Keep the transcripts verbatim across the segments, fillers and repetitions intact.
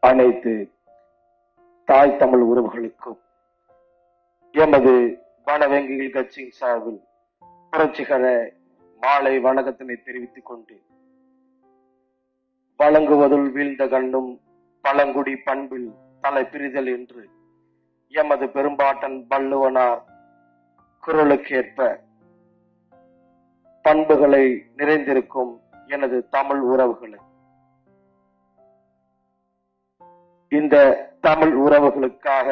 அனைத்து தாய் தமிழ் உறவுகளுக்கும் எமது வனவங்கிகள் கட்சியின் சார்பில் புரட்சிகர மாலை வணக்கத்தினை தெரிவித்துக் கொண்டு, வழங்குவதுள் வீழ்ந்த கண்ணும் பழங்குடி பண்பில் தலை பிரிதல் என்று எமது பெரும்பாட்டன் வள்ளுவனார் குரலுக்கேற்ப பண்புகளை நிறைந்திருக்கும் எனது தமிழ் உறவுகளை, இந்த தமிழ் உறவுகளுக்காக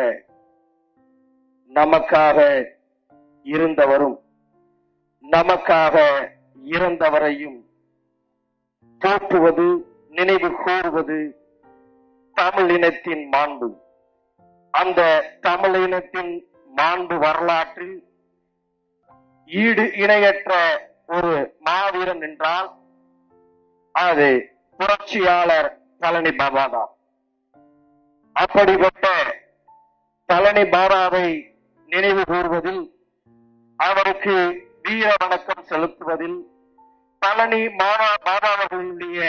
நமக்காக இருந்தவரும் நமக்காக இறந்தவரையும் போற்றுவது, நினைவு கூறுவது தமிழ் இனத்தின் மாண்பு. அந்த தமிழ் இனத்தின் மாண்பு வரலாற்றில் ஈடு இணையற்ற ஒரு மாவீரன் என்றால் அது புரட்சியாளர் பழனி பாபா தான். அப்படிப்பட்ட பழனி பாபாவை நினைவு கூறுவதில், அவருக்கு வீர வணக்கம் செலுத்துவதில், பழனி மாணவ பாபாவர்களுடைய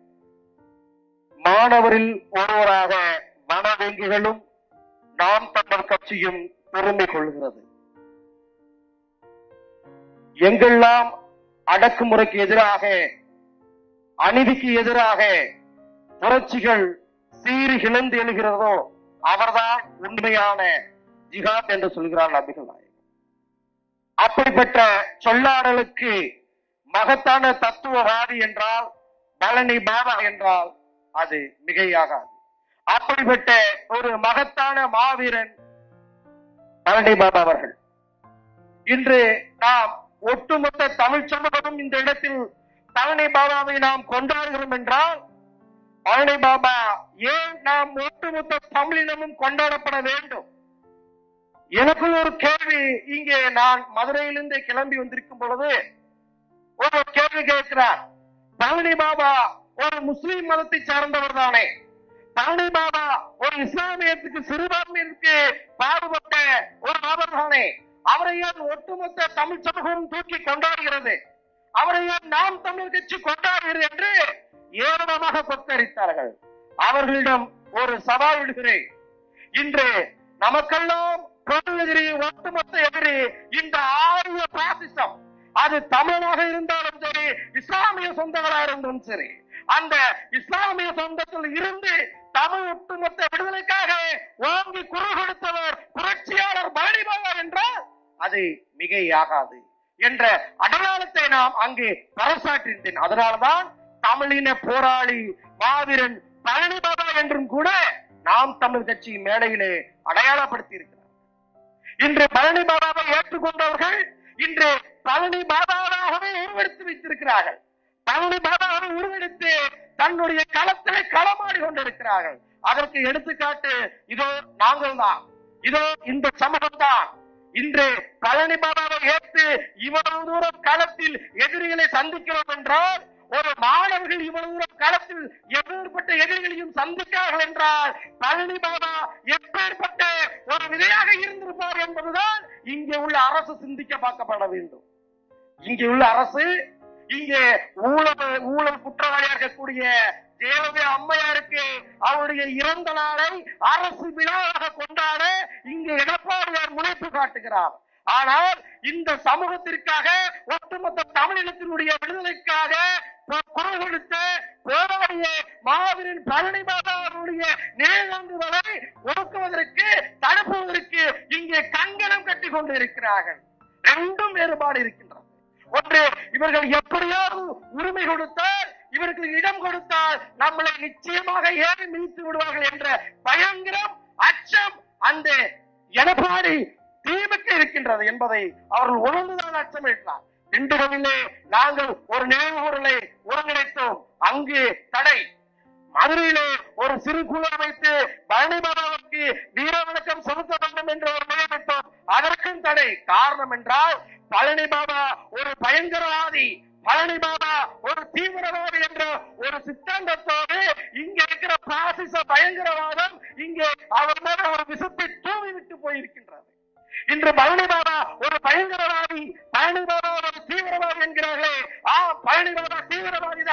மாணவரில் ஒருவராக வனவங்கிகளும் நாம் தமிழர் கட்சியும் பெருமை கொள்கிறது. எங்கெல்லாம் அடக்குமுறைக்கு எதிராக, அநீதிக்கு எதிராக புரட்சிகள் சீறி கிளந்து எழுகிறதோ அவர்தான் உண்மையான ஜிஹாத் என்று சொல்கிறார் நபிகள் நாயகம். அப்படிப்பட்ட சொல்லாடலுக்கு மகத்தான தத்துவவாதி என்றால் பழனி பாபா என்றால் அது மிகையாகாது. அப்படிப்பட்ட ஒரு மகத்தான மாவீரன் பழனி பாபா அவர்கள். இன்று நாம் ஒட்டுமொத்த தமிழ் சமூகமும் இந்த இடத்தில் பழனி பாபாவை நாம் கொண்டாடுகிறோம் என்றால், பழனி பாபா ஏன் நாம் ஒட்டுமொத்த தமிழினமும் கொண்டாடப்பட வேண்டும்? எனக்குள் ஒரு கேள்வி. இங்கே நான் மதுரையிலிருந்து கிளம்பி வந்திருக்கும் பொழுது ஒரு கேள்வி கேட்கிறார். பழனி பாபா ஒரு முஸ்லிம் மதத்தை சார்ந்தவர் தானே? பழனி பாபா ஒரு இஸ்லாமியத்துக்கு, சிறுபான்மையிற்கு பாடுபட்ட ஒரு நபர் தானே? அவரை ஏன் ஒட்டுமொத்த தமிழ் சமூகம் தூக்கி கொண்டாடுகிறது? அவரை ஏன் நாம் தமிழ் கட்சி கொண்டாடுகிறது என்று ஏராளமாக கொத்தரித்தார்கள். அவர்களிடம் ஒரு சவால் விடுகிறேன். இன்று நமக்கெல்லாம் பொது எதிரி, ஒட்டுமொத்த எதிரி இந்த ஆரிய பாசிசம். அது தமிழனாக இருந்தாலும் சரி, இஸ்லாமிய சொந்தங்களாக இருந்தாலும் சரி, அந்த இஸ்லாமிய சொந்தத்தில் இருந்து தமிழ் ஒட்டுமொத்த விடுதலைக்காக ஓங்கி குரல் கொடுத்தவர் புரட்சியாளர் பழனி பாபா என்றால் அது மிகையாகாது என்ற அடையாளத்தை நாம் அங்கே பறைசாற்றினேன். அதனால்தான் தமிழின போராளி மாவீரன் பழனி பாபா என்றும் கூட நாம் தமிழ் கட்சி மேடையிலே அடையாளப்படுத்தி இருக்கிறார். இன்று பழனி பாபாவை ஏற்றுக்கொண்டவர்கள் இன்று பழனி பாபாவாகவே உருவெடுத்து வைத்திருக்கிறார்கள். பழனி பாபாவை உருவெடுத்து தன்னுடைய களத்திலே களமாடி கொண்டிருக்கிறார்கள். அதற்கு எடுத்துக்காட்டு இதோ நாங்கள் தான், இதோ இந்த சமூகம் தான். இன்று பழனி பாபாவை ஏற்று இவ்வளவு தூரம் களத்தில் எதிரிகளை சந்திக்கிறோம் என்றால், ஒரு மாணவர்கள் இவ்வளவு தூரம் களத்தில் எப்பேற்பட்ட எதிரிகளையும் சந்திக்கிறார்கள் என்றால், பழனி பாபா எப்பேற்பட்ட ஒரு விதையாக இருந்திருப்பார் என்பதுதான் இங்கே உள்ள அரசு சிந்திக்க பார்க்கப்பட வேண்டும். இங்கே உள்ள அரசு, இங்கே ஊழல் ஊழல் குற்றவாளியாக இருக்கக்கூடிய ஜெயலலிதா அம்மையாருக்கு அவருடைய இறந்த நாளை அரசு விழாவாக கொண்டாட இங்கே எடப்பாடியார் முனைப்பு காட்டுகிறார். ஆனால் இந்த சமூகத்திற்காக, ஒட்டுமொத்த தமிழினத்தினுடைய விடுதலைக்காக குரல் கொடுத்த போராடிய மாவீரன் பழனி பாபா அவருடைய நினைவாண்டுகளை ஒடுக்குவதற்கு, தடுப்புவதற்கு இங்கே கங்கணம் கட்டி கொண்டு இருக்கிறார்கள். ரெண்டும் வேறுபாடு இருக்கின்றது. ஒன்று, இவர்கள் எப்படியாவது உரிமை கொடுத்தால், இவர்கள் இடம் கொடுத்தால் நம்மளை நிச்சயமாக ஏறி மிதித்து விடுவார்கள் என்ற பயங்கரம், அச்சம் அந்த எடப்பாடி தீவுக்கு இருக்கின்றது என்பதை அவர்கள் உணர்ந்துதான் அச்சமிட்டார். திண்டுக்கல்லிலே நாங்கள் ஒரு நினைவு கூறலை ஒருங்கிணைத்தோம், அங்கு தடை. மதுரையிலே ஒரு சிறு குழு அமைத்து பழனி பாபாவுக்கு வீர வணக்கம் செலுத்த வேண்டும் என்று ஒரு நினைவிட்டோம், அதற்கும் தடை. காரணம் என்றால், பழனி பாபா ஒரு பயங்கரவாதி, பழனி பாபா ஒரு தீவிரவாதி என்ற ஒரு சித்தாந்தத்தோடு இங்கே இருக்கிற பாசிச பயங்கரவாதம் இங்கே அவர் மேல ஒரு விஷத்தை தூவி விட்டு போயிருக்கின்றது. இன்று பழனி பாபா ஒரு பயங்கரவாதி, பழனி பாபா ஒரு தீவிரவாதி என்கிறார்களே. ஆ, பழனி பாபா தீவிரவாதி தான்.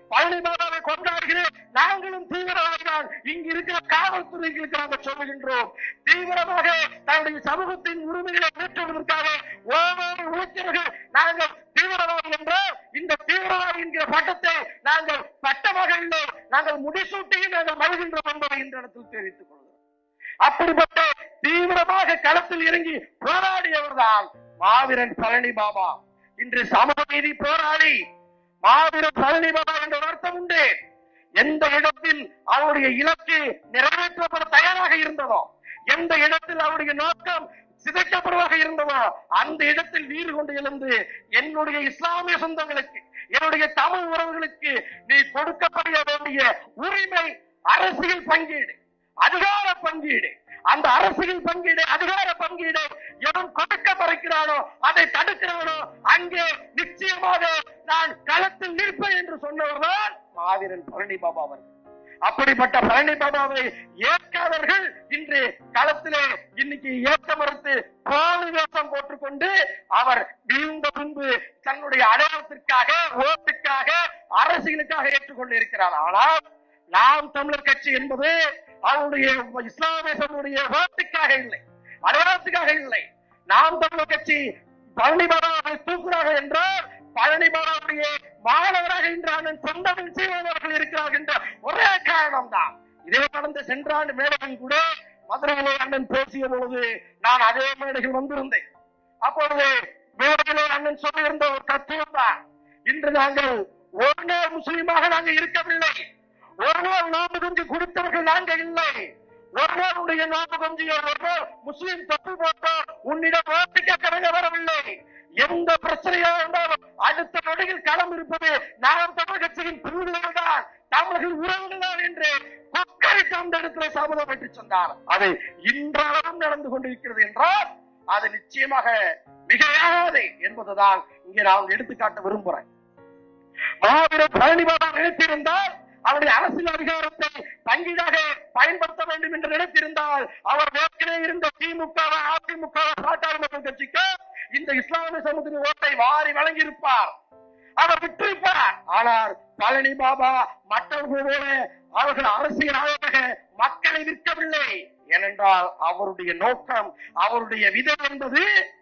பழனி பாபாவை கொண்டாடுகிறேன், நாங்களும் தீவிரவாதிகள், இங்கு இருக்கிற காவல்துறைகளுக்கு நாங்கள் சொல்லுகின்றோம், தீவிரமாக தன்னுடைய சமூகத்தின் உரிமைகளை மீட்டுவதற்காக ஒவ்வொரு உழைக்கிறர்கள் நாங்கள் தீவிரவாதி என்றால் இந்த தீவிரவாதி என்கிற பட்டத்தை நாங்கள் பட்டமாக இல்லை, நாங்கள் முடிசூட்டியும் நாங்கள் மறுகின்றோம் என்பதை இந்த இடத்தில் தெரிவித்துக் கொள்கிறோம். அப்படிப்பட்ட தீவிரமாக களத்தில் இறங்கி போராடியவர்தான் மாவீரன் பழனி பாபா. இன்று சமூக நீதி போராடி மாவீரன் பழனி பாபா என்ற அர்த்தம் உண்டு. எந்த இடத்தில் அவருடைய இலக்கு நிறைவேற்றப்பட தயாராக இருந்ததோ, எந்த இடத்தில் அவருடைய நோக்கம் சிதைக்கப்படுவதாக இருந்ததோ, அந்த இடத்தில் வீறு கொண்டு எழுந்து என்னுடைய இஸ்லாமிய சொந்தங்களுக்கு, என்னுடைய தமிழ் உறவுகளுக்கு நீ கொடுக்கப்பட வேண்டிய உரிமை அரசியல் பங்கீடு, அதிகார பங்கீடு, அந்த அரசியல் பங்கீடு, அதிகார பங்கீடு எவன் கொடுக்க மறுக்கிறானோ, அதை தடுக்கிறானோ, அங்கே நிச்சயமாக நான் களத்தில் நிற்பேன் என்று சொன்னவர்தான் மாவீரன் பழனி பாபா அவர்கள். அப்படிப்பட்ட பழனி பாபாவை ஏற்காதவர்கள் இன்று களத்திலே இன்னைக்கு ஏற்க மறுத்து போலி வேஷம் போட்டுக்கொண்டு அவர் வீழ்ந்த முன்பு தன்னுடைய அடையாளத்திற்காக, ஓட்டுக்காக, அரசியலுக்காக ஏற்றுக்கொண்டு இருக்கிறார். ஆனால் நாம் தமிழர் கட்சி என்பது அவருடைய இஸ்லாமிய சமூகத்துடைய ஓட்டுக்காக இல்லை, அடையாளத்துக்காக இல்லை. நாம் தமிழர் கட்சி பழனி பாபாவை தூக்குறார்கள் என்றால் பழனி பாபாவுடைய மாணவராக இன்று அண்ணன் சொந்தமிழ் சீமானவர்கள் இருக்கிறார்கள் என்ற ஒரே காரணம் தான். இதே கடந்த சென்ற ஆண்டு மேடையில் கூட மதுரையிலே அண்ணன் பேசிய பொழுது நான் அதே மேடையில் வந்திருந்தேன். அப்பொழுது மேடையிலே அண்ணன் சொல்லியிருந்த ஒரு தத்துவம் தான், இன்று நாங்கள் ஒரு நாள் முஸ்லீமாக நாங்கள் இருக்கவில்லை, ஒரு நாள் நோம்பு கொஞ்சி கொடுத்தவர்கள் நாங்கள் இல்லை, ஒரு நாள் உடைய நோம்பு கொஞ்சியோ ஒரு நாள் முஸ்லீம் தப்பு போட்டோ உன்னிடம் ஓட்டு கேட்க வரவில்லை. எந்த பிரச்சனையா இருந்தாலும் அடுத்த நொடியில் களம் இருப்பது நாம் தமிழ் கட்சியின் பிரிவுகள் தான், தமிழர்கள் உறவுகள் தான் என்று கொக்கரித்து அந்த இடத்துல சபதம் பெற்று சொன்னார். அது இன்றளவும் நடந்து கொண்டிருக்கிறது என்றால் அது நிச்சயமாக மிகையாகாது என்பதுதான் இங்கே நான் எடுத்துக்காட்ட விரும்புகிறேன். மாவீரன் பழனி பாபா நினைத்திருந்தால் அவருடைய அரசியல் அதிகாரத்தை பங்கீடாக பயன்படுத்த வேண்டும் என்று நினைத்திருந்தால் அவர் ஏற்கனவே இருந்த திமுக, அதிமுக, பாட்டாளி மக்கள் கட்சிக்கு இந்த இஸ்லாமிய சமூகத்தின் ஓட்டை வாரி வழங்கியிருப்பார், அவர் விட்டிருப்பார். ஆனால் பழனி பாபா மற்றவர்களோட அவர்கள் அரசியலாக மக்களை விற்கவில்லை. ஏனென்றால் அவருடைய நோக்கம், அவருடைய விதை என்பது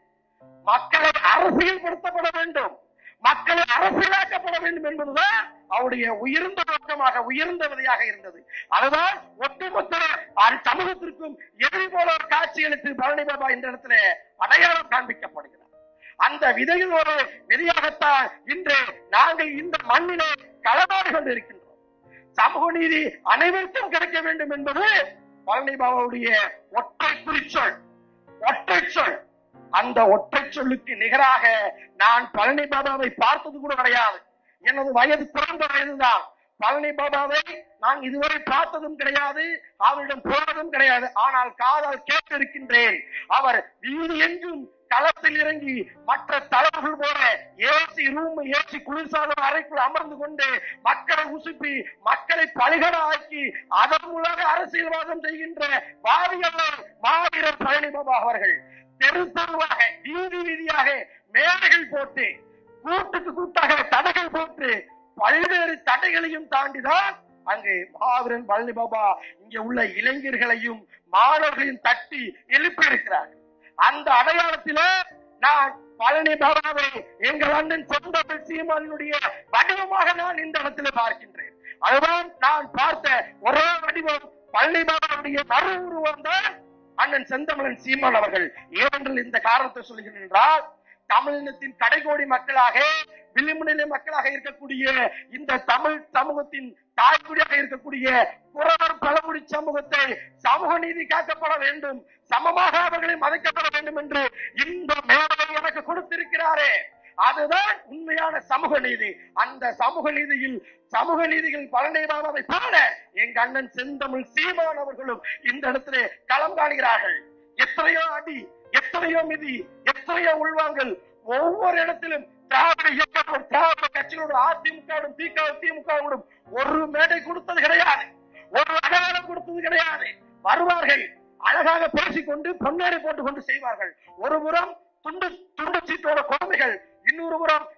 மக்களை அரசியல்படுத்தப்பட வேண்டும், மக்களை அரசியலாக்கப்பட வேண்டும் என்பதுதான் அவருடைய உயர்ந்த நோக்கமாக, உயர்ந்த விதையாக இருந்தது. அதுதான் ஒட்டுமொத்த சமூகத்திற்கும் எதிரி போல ஒரு காட்சியளித்து பழனி பாபா இந்த இடத்துல அடையாளம் காண்பிக்கப்படுகிறார். அந்த விதையில் ஒரு விதையாகத்தான் இன்று நாங்கள் இந்த மண்ணிலே களமாடி கொண்டு இருக்கின்றோம். சமூக நீதி அனைவருக்கும் கிடைக்க வேண்டும் என்பது பழனி பாபாவுடைய ஒற்றை குறிச்சொல், ஒற்றை சொல். அந்த ஒற்றை சொல்லுக்கு நிகராக நான் பழனி பாபாவை பார்த்தது கூட கிடையாது. எனது வயது பிறந்த வயதுதான். பழனி பாபாவை நான் இதுவரை பார்த்ததும் கிடையாது, அவரிடம் போனதும் கிடையாது. ஆனால் காதால் கேட்டிருக்கின்றேன். அவர் வீடு எங்கும் களத்தில் இறங்கி மற்ற தலைவர்கள் போல ஏசி ரூம், ஏசி குளிர்சாதன அறைக்குள் அமர்ந்து கொண்டு மக்களை உசுப்பி மக்களை பலிகட ஆக்கி அதன் மூலமாக அரசியல்வாதம் செய்கின்ற வாரியவர் மாவீரர் பழனி பாபா அவர்கள் தெரு தெருவாக, வீதி வீதியாக மேடைகள் போட்டு, கூட்டுக்கு கூட்டாக தடைகள் போட்டு பல்வேறு தடைகளையும் தாண்டிதான் அங்கு மாவீரன் பழனி பாபா இங்கே உள்ள இளைஞர்களையும் மாணவர்களையும் தட்டி எழுப்பி இருக்கிறார்கள். அந்த அடையாளத்திலே நான் பழனி பாபாவை எங்கள் அண்ணன் சொந்த சீமானுடைய வடிவமாக நான் இந்த இடத்துல பார்க்கின்றேன். அதுதான் நான் பார்த்த ஒரே வடிவம் பழனி பாபாவுடைய மறு உருவம் தான் அண்ணன் செந்தமிழன் சீமான் அவர்கள். ஏனென்றால் இந்த காரணத்தை சொல்கிறேன் என்றால், தமிழினத்தின் கடைகோடி மக்களாக, விளிம்பு நிலை மக்களாக இருக்கக்கூடிய இந்த தமிழ் சமூகத்தின் தாய்க்குடியாக இருக்கக்கூடிய புறவர் பழங்குடி சமூகத்தை சமூக நீதி காக்கப்பட வேண்டும், சமமாக அவர்களை மதிக்கப்பட வேண்டும் என்று இந்த மேடையை எனக்கு கொடுத்திருக்கிறாரே, அதுதான் உண்மையான சமூக நீதி. அந்த சமூக நீதியில் சமூக நீதிகள் பழனி பாபாவை போல எங்க அண்ணன் செந்தமிழ் சீமான் அவர்களும் இந்த இடத்திலே களம் காணுகிறார்கள். எத்தனையோ அடி, எத்தனையோ மிதி, எத்தனையோ உள்வாங்கல், ஒவ்வொரு இடத்திலும் திராவிட இயக்கம், திராவிட கட்சிகளோடு அதிமுகவும் திமுகவும் ஒரு மேடை கொடுத்தது கிடையாது, ஒரு அடையாளம் கொடுத்தது கிடையாது. வருவார்கள், அழகாக பேசிக்கொண்டு பொன்னாடை போட்டுக் கொண்டு செய்வார்கள். ஒரு புறம் துண்டு துண்டு சீட்டோட கொடுமைகள், இன்னொரு புறம்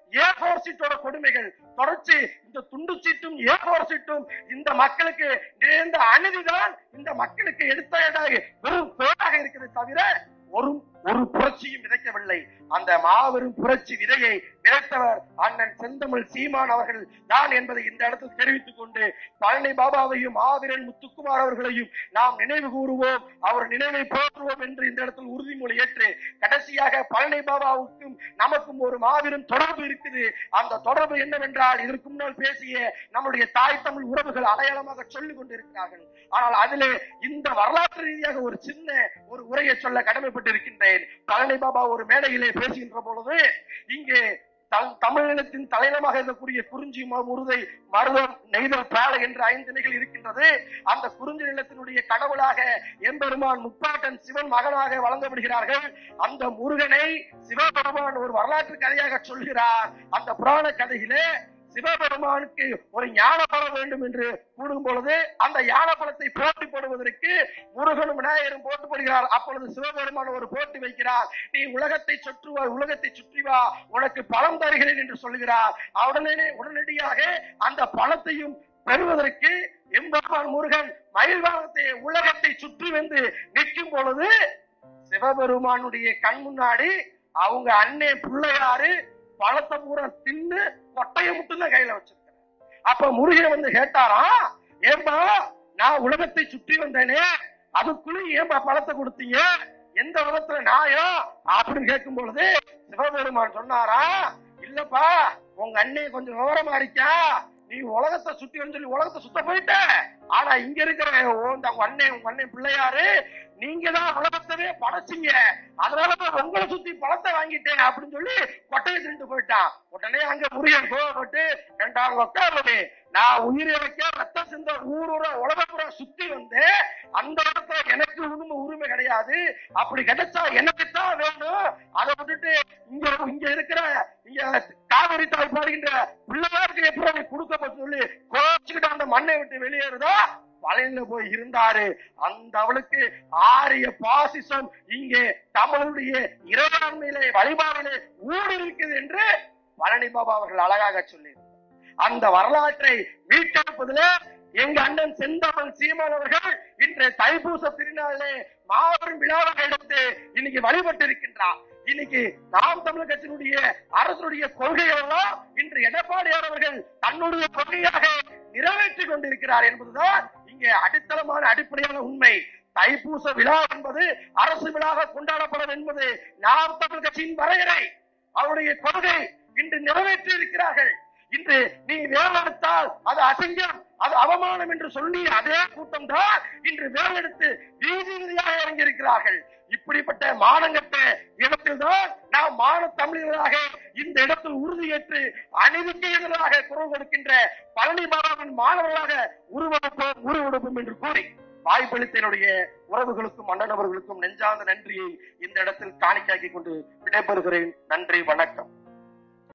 ஏ போர் சீட்டோட கொடுமைகள் தொடர்ச்சி. இந்த துண்டு சீட்டும் ஏ போர் சீட்டும் இந்த மக்களுக்கு நேர்ந்த அநீதிதான் இந்த மக்களுக்கு எடுத்த வெறும் பேராக இருக்கிறது தவிர ஒரு ஒரு புரட்சியும் விதைக்கவில்லை. அந்த மாபெரும் புரட்சி விதையை விதைத்தவர் அண்ணன் செந்தமிழ் சீமான் அவர்கள் தான் என்பதை இந்த இடத்தில் தெரிவித்துக் கொண்டு பழனி பாபாவையும் ஆதிரன் முத்துக்குமார் அவர்களையும் நாம் நினைவு கூறுவோம், அவர் நினைவை போற்றுவோம் என்று இந்த இடத்தில் உறுதிமொழி ஏற்று கடைசியாக பழனி பாபாவுக்கும் நமக்கும் ஒரு மாபெரும் தொடர்பு இருக்குது. அந்த தொடர்பு என்னவென்றால் இதற்கு முன்னால் பேசிய நம்முடைய தாய் தமிழ் உறவுகள் அடையாளமாக சொல்லிக் கொண்டிருக்கிறார்கள். ஆனால் அதிலே இந்த வரலாற்று ரீதியாக ஒரு சின்ன ஒரு உரையை சொல்ல கடமைப்பட்டிருக்கின்றேன். பழனி பாபா ஒரு மேடையிலே பேசுகின்ற பொழுது இங்கே தமிழினத்தின் தலைநமாக இருக்கக்கூடிய குறிஞ்சி, முருதை, மருதம், நெய்தல், பாலை என்ற ஐந்து நிலைகள் இருக்கின்றது. அந்த குறிஞ்சி நிலத்தினுடைய கடவுளாக எம்பெருமான் முப்பாட்டன் சிவன் மகனாக வழங்கப்படுகிறார்கள். அந்த முருகனை சிவபெருமான் ஒரு வரலாற்று கதையாக சொல்கிறார். அந்த புராண கதையிலே சிவபெருமானுக்கு ஒரு ஞான பலம் வேண்டும் என்று கூடும் பொழுது அந்த ஞான பலத்தை போட்டி போடுவதற்கு முருகனும் விநாயகரும் போட்டி போடுகிறார். அப்பொழுது சிவபெருமான் ஒரு போட்டி வைக்கிறார். நீ உலகத்தை சுற்றுவா, உலகத்தை சுற்றி வா, உனக்கு பலம் தருகிறேன் என்று சொல்கிறார். உடனே உடனடியாக அந்த பலத்தையும் பெறுவதற்கு எம்பெருமான் முருகன் மயில்வாகத்தை உலகத்தை சுற்றி வந்து நிற்கும் பொழுது சிவபெருமானுடைய கண் முன்னாடி அவங்க அண்ணே பிள்ளையாரு பழத்தை பூரா தின்னு கொட்டைய மட்டும்தான் கையில வச்சிருக்கிறேன். அப்ப முருகன் வந்து கேட்டாரா, ஏன்பா நான் உலகத்தை சுற்றி வந்தேனே அதுக்குள்ள ஏன்பா பழத்தை கொடுத்தீங்க, எந்த விதத்துல நாயா அப்படின்னு கேட்கும் பொழுது சிவபெருமான் சொன்னாரா, இல்லப்பா உங்க அண்ணே கொஞ்சம் விவரமா இருக்கா, நீ உலகத்தை சுத்தி வந்து சொல்லி உலகத்தை சுத்த போயிட்ட, ஆனா இங்க இருக்கிற உங்க அண்ணன் உங்க அண்ணன் பிள்ளையாரு நீங்க தான் உலகத்தவே படைச்சிங்க, அதனாலதான் உங்களை சுத்தி பழத்தை வாங்கிட்டேன் அப்படின்னு சொல்லி கொட்டையை திண்டு போயிட்டான். உடனே அங்க முருகன் கோவப்பட்டு ரெண்டாவது உட்கார்றது, நான் உயிரை வைக்க ரத்த சிந்த ஊரூர உலகப்புற சுத்தி வந்து அந்த இடத்துல எனக்கு உரிமை உரிமை கிடையாது, அப்படி கிடைச்சா எனக்குத்தான் வேணும், அதை விட்டுட்டு இங்க இங்க இருக்கிற இங்க காவிரி தாய் பாடுகின்ற பிள்ளையாருக்கு எப்படி கொடுக்கப்பட்டு சொல்லி கோச்சுக்கிட்டு அந்த மண்ணை விட்டு வெளியேறுதா பழனியில போய் இருந்தாரு. அந்த அவளுக்கு ஆரிய பாசிசம் இங்கே தமிழுடைய இறையாண்மையிலே வழிபாடிலே ஊடுருக்குது என்று பழனி பாபா அவர்கள் அழகாக சொல்லி அந்த வரலாற்றை மீட்டெடுப்பதில் எங்க அண்ணன் செந்தமிழ் சீமான் அவர்கள் இன்று தைப்பூச திருநாளிலே மாபெரும் விழாவாக எடுத்து இன்னைக்கு வழிபட்டு இருக்கின்றார். இன்னைக்கு நாம் தமிழர் கட்சியினுடைய அரசுடைய கொள்கைகள் எல்லாம் இன்று எடப்பாடியார் அவர்கள் தன்னுடைய கொள்கையாக நிறைவேற்றி கொண்டிருக்கிறார் என்பதுதான் இங்கே அடித்தளமான அடிப்படையான உண்மை. தைப்பூச விழா என்பது அரசு விழாக கொண்டாடப்படும் என்பது நாம் தமிழர் கட்சியின் வரையறை, அவருடைய கொள்கை இன்று நிறைவேற்றி இருக்கிறார்கள். இன்று நீ வேலெடுத்தால் அது அசிங்கம், அது அவமானம் என்று சொல்லி அதே கூட்டம் தான் இன்று வேலெடுத்து வீதி வீதியாக இறங்கியிருக்கிறார்கள். இப்படிப்பட்ட மானங்கட்ட இடத்தில் தான் நாம் மான தமிழர்களாக இந்த இடத்தில் உறுதியேற்று அநீதிக்கு எதிராக குரல் கொடுக்கின்ற பழனி பாபாவின் மாணவர்களாக உருவெடுப்போம் உருவெடுப்போம் என்று கூறி வாய்ப்பளித்த என்னுடைய உறவுகளுக்கும் அண்ணனவர்களுக்கும் நெஞ்சார்ந்த நன்றியை இந்த இடத்தில் காணிக்காக்கி கொண்டு விடைபெறுகிறேன். நன்றி, வணக்கம்.